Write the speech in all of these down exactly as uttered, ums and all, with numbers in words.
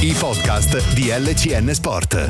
I podcast di L C N Sport.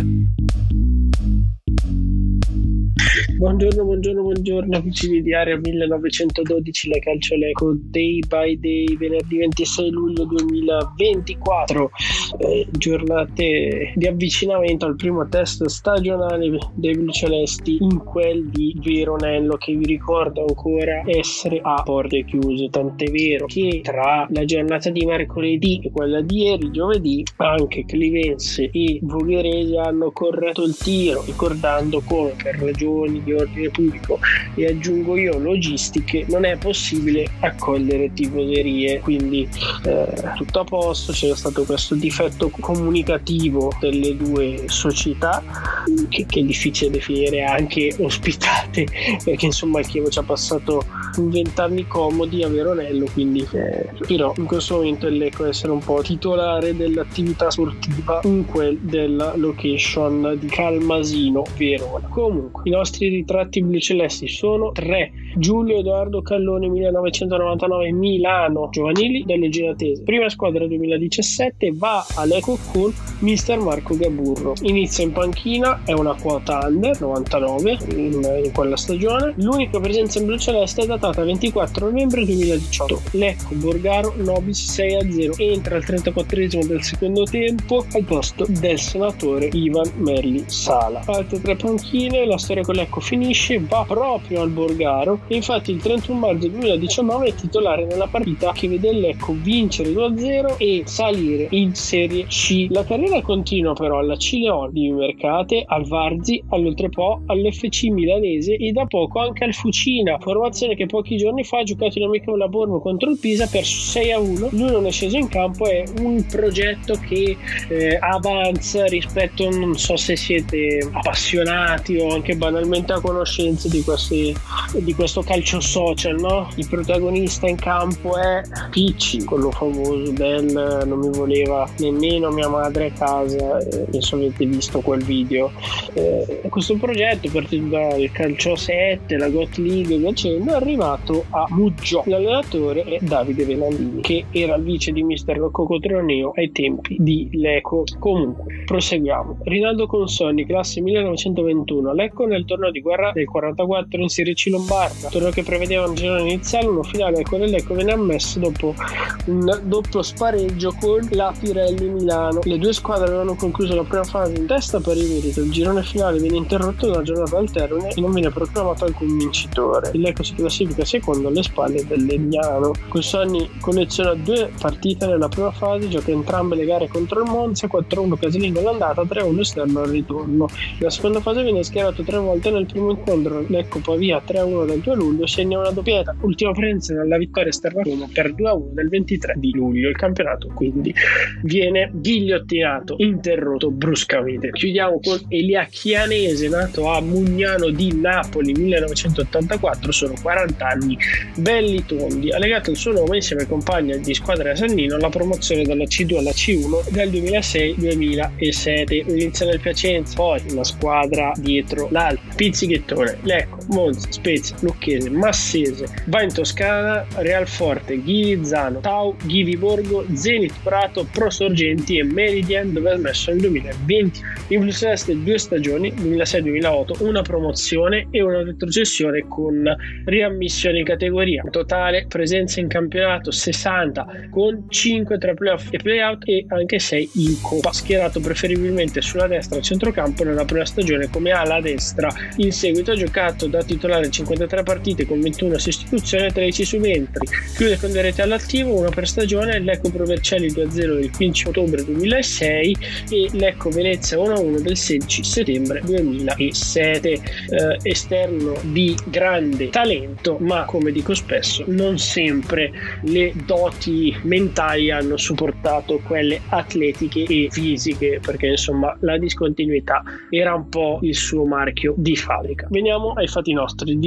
Buongiorno, buongiorno, buongiorno amici di Area millenovecentododici, la Calcio Lecco Day by Day, venerdì ventisei luglio duemilaventiquattro, eh, giornate di avvicinamento al primo test stagionale dei blucelesti in quel di Veronello, che vi ricordo ancora essere a porte chiuse, tant'è vero che tra la giornata di mercoledì e quella di ieri, giovedì, anche Clivense e Vogherese hanno corretto il tiro, ricordando come per ragioni di ordine pubblico e aggiungo io logistiche non è possibile accogliere tifoserie, quindi eh, tutto a posto. C'era stato questo difetto comunicativo delle due società che, che è difficile definire anche ospitate, perché insomma il Chievo ci ha passato vent'anni comodi a Veronello, quindi eh, però in questo momento il Lecco essere un po' titolare dell'attività sportiva in quel della location di Calmasino Verona. Comunque i nostri ritratti blucelesti sono tre: Giulio Edoardo Callone millenovecentonovantanove Milano giovanili delle Ginatese, prima squadra duemiladiciassette, va a Lecco con mister Marco Gaburro, inizia in panchina, è una quota under novantanove in, in quella stagione. L'unica presenza in bluceleste è datata ventiquattro novembre duemiladiciotto. Lecco Borgaro Nobis sei a zero, entra al trentaquattresimo del secondo tempo al posto del senatore Ivan Merli Sala. Altre tre panchine, la storia con Lecco finisce, va proprio al Borgaro e infatti il trentuno maggio duemiladiciannove è titolare nella partita che vede il Lecco vincere due a zero e salire in Serie C. La carriera continua però alla Cileon di Mercate, al Varzi, all'Oltrepo, all'F C milanese e da poco anche al Fucina, formazione che pochi giorni fa ha giocato in amichevole a Borgo contro il Pisa per sei a uno. Lui non è sceso in campo, è un progetto che eh, avanza rispetto, non so se siete appassionati o anche banalmente a conoscenza di, questi, di questo calcio social, no? Il protagonista in campo è Picci, quello famoso del non mi voleva nemmeno mia madre a casa, eh, penso avete visto quel video. Eh, questo progetto partito dal calcio sette, la Got League, è arrivato a Muggio. L'allenatore è Davide Venandini, che era il vice di mister Rocco Cotroneo ai tempi di Lecco. Comunque proseguiamo. Rinaldo Consonni, classe millenovecentoventuno, Lecco nel torneo di guerra del quarantaquattro in Serie C lombarda, torneo che prevedeva un girone iniziale, uno finale al quale Lecco venne ammesso dopo un doppio spareggio con la Pirelli Milano. Le due squadre avevano concluso la prima fase in testa per i meriti. Il girone finale viene interrotto da una giornata al termine e non viene proclamato alcun vincitore. Il Lecco si classifica secondo alle spalle del Legnano. Consonni colleziona due partite nella prima fase, gioca entrambe le gare contro il Monza, quattro a uno casalingo all'andata, tre a uno esterno al ritorno. La seconda fase viene schierato tre volte nel primo incontro. Lecco Pavia tre a uno del due luglio, segna una doppietta, ultima presenza nella vittoria esterna a Roma per due a uno del ventitré di luglio. Il campionato quindi viene ghigliottinato, interrotto bruscamente. Chiudiamo con Elia Chianese, nato a Mugnano di Napoli millenovecentottantaquattro, sono quaranta anni, belli tondi, ha legato il suo nome insieme ai compagni di squadra a Sannino alla promozione dalla C due alla C uno del duemilasei duemilasette. Inizia nel Piacenza, poi una squadra dietro l'altra, Pizzighettone, Lecco, Monza, Spezia, Lucchese, Massese, va in Toscana, Realforte, Ghivizzano, Tau, Ghivi Borgo, Zenit Prato, Pro Sorgenti e Meridian, dove ha smesso nel duemilaventi. In bluceleste due stagioni, duemilasei duemilaotto, una promozione e una retrocessione con riammissione in categoria. In totale presenze in campionato sessanta, con cinque tra playoff e playout e anche sei in Coppa. Schierato preferibilmente sulla destra a centrocampo nella prima stagione come ala destra. In seguito ha giocato da titolare cinquantatré partite con ventuno sostituzioni e tredici subentri. Chiude con le reti all'attivo, una per stagione, Lecco Provercelli due a zero del quindici ottobre duemilasei e Lecco Venezia uno a uno del sedici settembre duemilasette. Eh, esterno di grande talento, ma come dico spesso non sempre le doti mentali hanno supportato quelle atletiche e fisiche, perché insomma la discontinuità era un po' il suo marchio di fabbrica. Veniamo ai fatti nostri. Dicevo,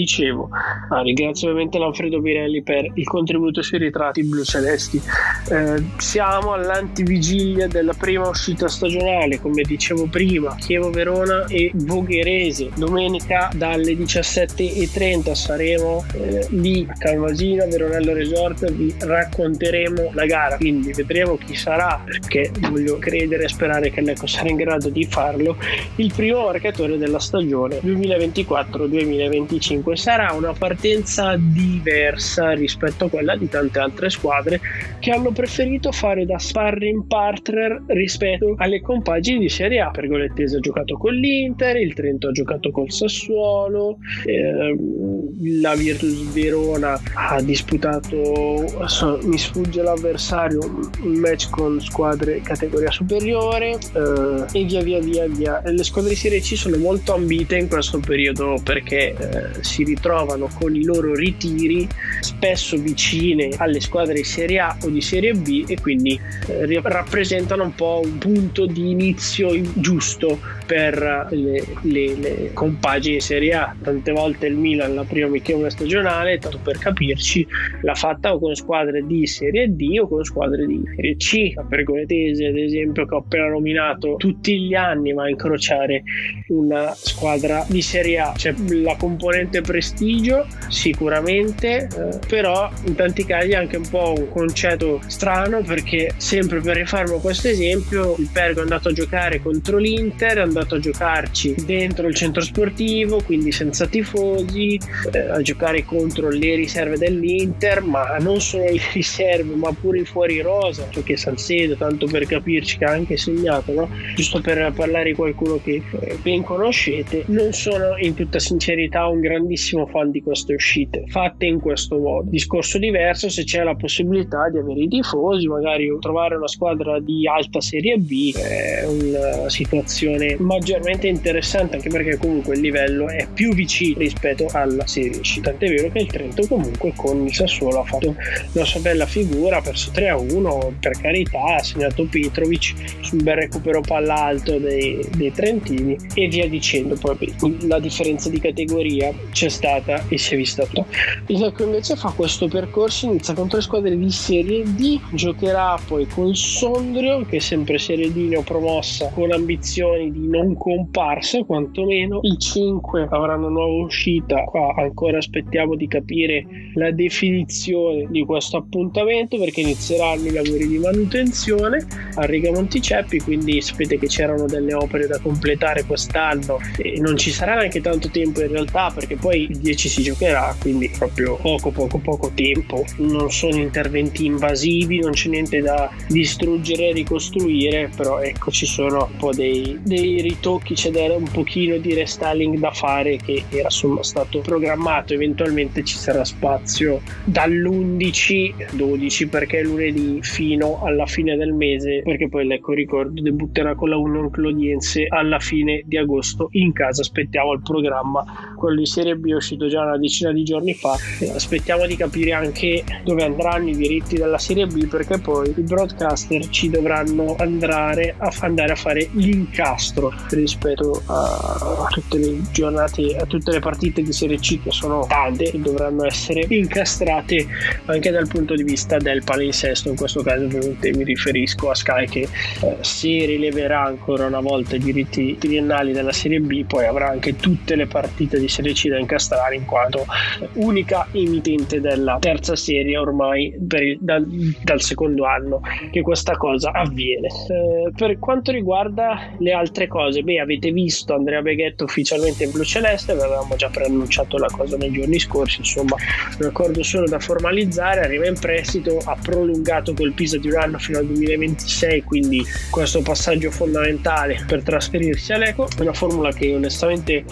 ah, ringrazio ovviamente l'Alfredo Pirelli per il contributo sui ritratti blu-celesti. Eh, siamo all'antivigilia della prima uscita stagionale, come dicevo prima, Chievo-Verona e Vogherese. Domenica dalle diciassette e trenta saremo eh, lì a Calvasina, Veronello Resort, vi racconteremo la gara, quindi vedremo chi sarà, perché voglio credere e sperare che Lecco sarà in grado di farlo, il primo marcatore della stagione duemilaventiquattro duemilaventicinque. Sarà una partenza diversa rispetto a quella di tante altre squadre che hanno preferito fare da sparring partner rispetto alle compagini di Serie A. Pergolettese ha giocato con l'Inter, il Trento ha giocato col Sassuolo, eh, la Virtus Verona ha disputato, so, mi sfugge l'avversario, un match con squadre categoria superiore, eh, e via via via via. Le squadre di Serie C sono molto ambite in questo periodo perché eh, si ritrovano con i loro ritiri spesso vicine alle squadre di Serie A o di Serie B, e quindi eh, rappresentano un po' un punto di inizio giusto per le, le, le compagini di Serie A. Tante volte il Milan la prima amichevole stagionale, tanto per capirci, l'ha fatta o con squadre di Serie D o con squadre di Serie C. La Pergoletese, ad esempio, che ho appena nominato, tutti gli anni va a incrociare una squadra di Serie A. C'è la componente prestigio sicuramente, eh, però in tanti casi è anche un po' un concetto strano, perché sempre per rifarmi a questo esempio, il Pergo è andato a giocare contro l'Inter, è andato a giocarci dentro il centro sportivo, quindi senza tifosi, eh, a giocare contro le riserve dell'Inter, ma non solo le riserve ma pure i fuori rosa, cioè che Salcedo, tanto per capirci, che ha anche segnato, no? Giusto per parlare di qualcuno che ben conoscete. Non sono in tutta sincerità un grandissimo fan di queste uscite fatte in questo modo. Discorso diverso se c'è la possibilità di avere i tifosi, magari trovare una squadra di alta Serie B, è una situazione maggiormente interessante, anche perché comunque il livello è più vicino rispetto alla Serie C. Tant'è vero che il Trento comunque con il Sassuolo ha fatto una sua bella figura, ha perso tre a uno, per carità, ha segnato Petrovic sul bel recupero palla alto dei, dei trentini e via dicendo. Poi la differenza di categoria c'è stata e si è vista tutta. Il Lecco invece fa questo percorso, inizia contro le squadre di Serie D, giocherà poi con Sondrio, che è sempre Serie D neopromossa con ambizioni di non comparsa quantomeno. Il cinque avrà una nuova uscita, qua ancora aspettiamo di capire la definizione di questo appuntamento, perché inizieranno i lavori di manutenzione a Riga Monticeppi, quindi sapete che c'erano delle opere da completare quest'anno e non ci sarà neanche tanto tempo in realtà, perché poi il dieci si giocherà, quindi proprio poco poco poco tempo. Non sono interventi invasivi, non c'è niente da distruggere e ricostruire, però ecco, ci sono un po' dei, dei ritocchi, c'è da, un pochino di restyling da fare che era insomma stato programmato. Eventualmente ci sarà spazio dall'undici dodici, perché lunedì, fino alla fine del mese, perché poi Lecco, ricordo, debutterà con la Union Clodiense alla fine di agosto in casa. Aspettiamo il programma, quello di Serie B è uscito già una decina di giorni fa, aspettiamo di capire anche dove andranno i diritti della Serie B, perché poi i broadcaster ci dovranno andare a, andare a fare l'incastro rispetto a, a tutte le giornate, a tutte le partite di Serie C, che sono tante e dovranno essere incastrate anche dal punto di vista del palinsesto. In questo caso ovviamente mi riferisco a Sky, che eh, si rileverà ancora una volta i diritti triennali della Serie B, poi avrà anche tutte le partite di Serie C da incastrare, in quanto unica emittente della terza serie ormai per il, dal, dal secondo anno che questa cosa avviene. Eh, per quanto riguarda le altre cose, beh, avete visto Andrea Beghetto ufficialmente in blu-celeste, avevamo già preannunciato la cosa nei giorni scorsi, insomma un accordo solo da formalizzare, arriva in prestito, ha prolungato col Pisa di un anno fino al duemilaventisei, quindi questo passaggio fondamentale per trasferirsi a Lecco, una formula che onestamente eh,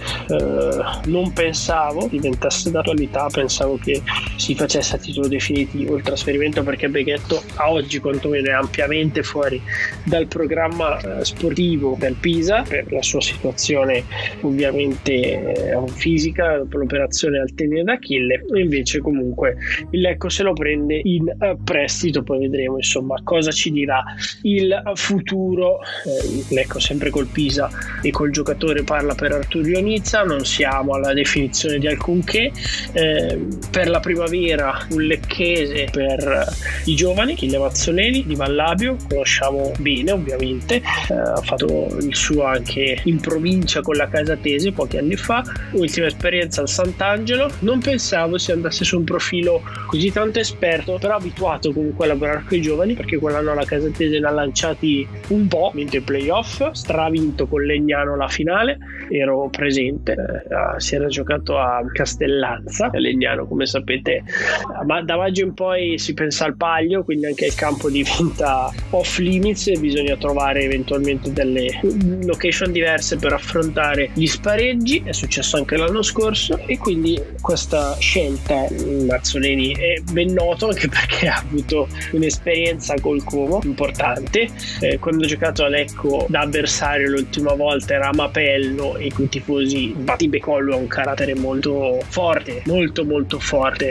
non pensavo diventasse d'attualità, pensavo che si facesse a titolo definitivo il trasferimento, perché perché Beghetto a oggi quantomeno è ampiamente fuori dal programma eh, sportivo del Pisa per la sua situazione ovviamente eh, fisica per l'operazione al tendine d'Achille, e invece comunque il Lecco se lo prende in eh, prestito. Poi vedremo insomma cosa ci dirà il futuro. eh, Lecco sempre col Pisa e col giocatore parla per Arturo Ionizza, non siamo alla definizione di alcunché. eh, per la primavera un lecchese per i giovani, Achille Mazzoleni di Vallabio, conosciamo bene ovviamente, eh, ha fatto il suo anche in provincia con la Casatese pochi anni fa, ultima esperienza al Sant'Angelo. Non pensavo si andasse su un profilo così tanto esperto, però abituato comunque a lavorare con i giovani, perché quell'anno la Casatese ne ha lanciati un po', vinto i playoff, stravinto con Legnano la finale, ero presente, eh, si era giocato a Castellanza, a Legnano come sapete, ma da maggio in poi si pensa al Paglio, quindi anche il campo diventa off limits e bisogna trovare eventualmente delle location diverse per affrontare gli spareggi. È successo anche l'anno scorso, e quindi questa scelta Mazzoleni è ben noto anche perché ha avuto un'esperienza col Como importante. Eh, quando ho giocato a Lecco da avversario l'ultima volta era a Mapello, e con i tifosi Battibecollo ha un carattere molto forte, molto molto forte.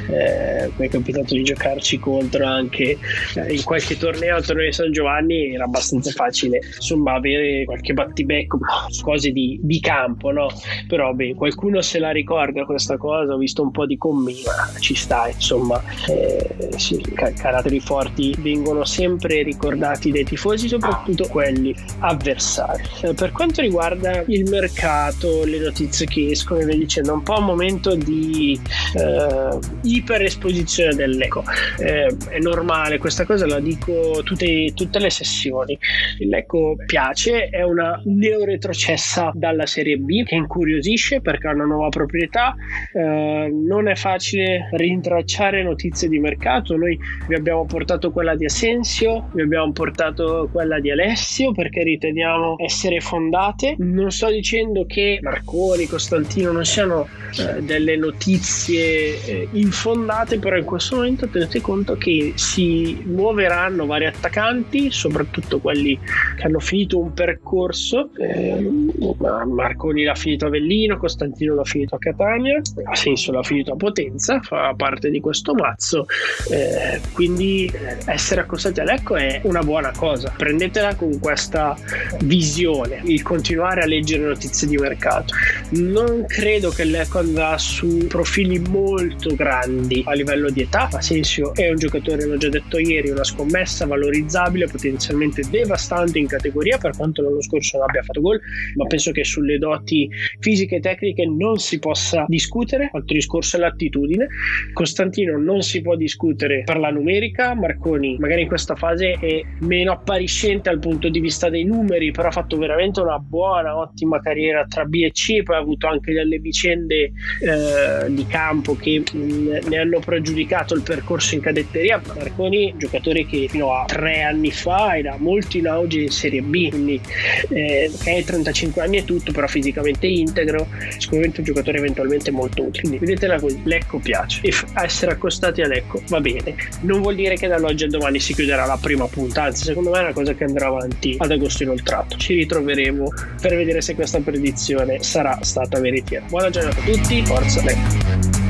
Eh, mi è capitato di giocarci contro anche eh, in qualche torneo al torneo di San Giovanni, era abbastanza facile insomma avere qualche battibecco, cose di, di campo, no? Però beh, qualcuno se la ricorda questa cosa, ho visto un po' di commenti, ma ci sta insomma. eh, sì, car- caratteri forti vengono sempre ricordati dai tifosi, soprattutto quelli avversari. Eh, per quanto riguarda il mercato, le notizie che escono e via dicendo, un po' un momento di eh, iperesposizione del Lecco. Eh, è normale questa cosa, la dico tutte, tutte le sessioni. Il Lecco piace, è una neoretrocessa dalla Serie B che incuriosisce perché ha una nuova proprietà. Eh, non è facile rintracciare notizie di mercato. Noi vi abbiamo portato quella di Asensio, vi abbiamo portato quella di Alessio perché riteniamo essere fondate. Non sto dicendo che Marconi, Costantino non siano eh, delle notizie eh, infondate, però in questo momento tenete conto che si muoveranno vari attaccanti, soprattutto quelli che hanno finito un percorso. eh, Marconi l'ha finito a Avellino, Costantino l'ha finito a Catania, Asensio l'ha finito a Potenza, fa parte di questo mazzo. Eh, quindi essere accostati a Lecco è una buona cosa, prendetela con questa visione, il continuare a leggere notizie di mercato. Non credo che Lecco andrà su profili molto grandi a livello di età. Asensio è un giocatore, l'ho già detto ieri, una scommessa valorizzabile, potenzialmente devastante in categoria, per quanto l'anno scorso non abbia fatto gol, ma penso che sulle doti fisiche e tecniche non si possa discutere. Altro discorso è l'attitudine. Costantino non si può discutere per la numerica. Marconi magari in questa fase è meno appariscente dal punto di vista dei numeri, però ha fatto veramente una buona, ottima carriera tra B e C, poi ha avuto anche delle vicende eh, di campo che mh, ne hanno pregiudicato il percorso in cadetteria. Marconi, giocatore che fino a tre anni fa era molto in auge in Serie B, quindi eh, ok, trentacinque anni e tutto, però fisicamente integro, sicuramente un giocatore eventualmente molto utile. Quindi vedetela così, Lecco piace, e f- essere accostati a Lecco va bene. Non vuol dire che dall'oggi al domani si chiuderà la prima punta, anzi secondo me è una cosa che andrà avanti ad agosto inoltrato. Ci ritroveremo per vedere se questa predizione sarà stata veritiera. Buona giornata a tutti, forza Lecco.